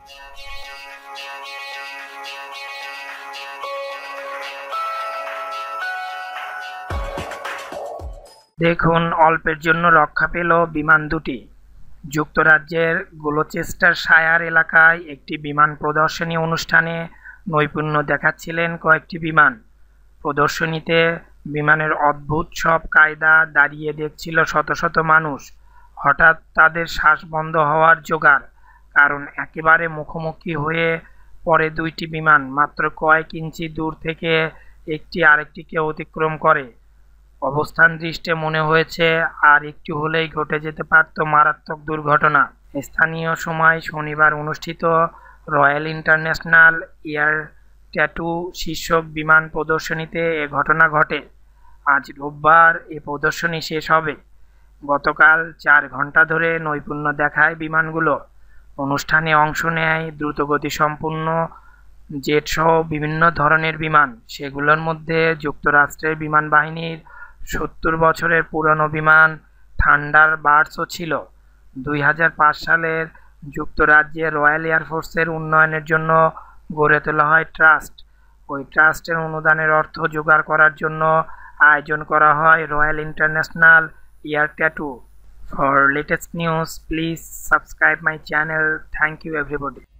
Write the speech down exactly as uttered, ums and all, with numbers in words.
দেখুন, অল্পের জন্য রক্ষা পেল বিমান দুটি। যুক্তরাজ্যের গ্লোচেস্টারশায়ার এলাকায় একটি বিমান প্রদর্শনী অনুষ্ঠানে নৈপুণ্য দেখাচ্ছিলেন কয়েকটি বিমান। প্রদর্শনীতে বিমানের অদ্ভুত সব কায়দা দাঁড়িয়ে দেখছিল শত শত মানুষ। হঠাৎ তাদের শ্বাস বন্ধ হওয়ার জোগাড়, কারণ একেবারে মুখোমুখি হয়ে পড়ে দুইটি বিমান। মাত্র কয়েক ইঞ্চি দূর থেকে একটি আরেকটিকে অতিক্রম করে। অবস্থান দৃষ্টে মনে হয়েছে আর একটু হলেই ঘটে যেতে পারত মারাত্মক দুর্ঘটনা। স্থানীয় সময় শনিবার অনুষ্ঠিত রয়্যাল ইন্টারন্যাশনাল এয়ার ট্যাটু শীর্ষক বিমান প্রদর্শনীতে এ ঘটনা ঘটে। আজ রোববার এ প্রদর্শনী শেষ হবে। গতকাল চার ঘন্টা ধরে নৈপুণ্য দেখায় বিমানগুলো। অনুষ্ঠানে অংশ নেয় দ্রুতগতিসম্পন্ন জেটসহ বিভিন্ন ধরনের বিমান। সেগুলোর মধ্যে যুক্তরাষ্ট্রের বিমান বাহিনীর সত্তর বছরের পুরনো বিমান থান্ডার বার্ডসও ছিল। দুই হাজার পাঁচ সালের যুক্তরাজ্যের রয়্যাল এয়ারফোর্সের উন্নয়নের জন্য গড়ে তোলা হয় ট্রাস্ট। ওই ট্রাস্টের অনুদানের অর্থ জোগাড় করার জন্য আয়োজন করা হয় royal international air tattoo. For latest news, please subscribe my channel. Thank you everybody.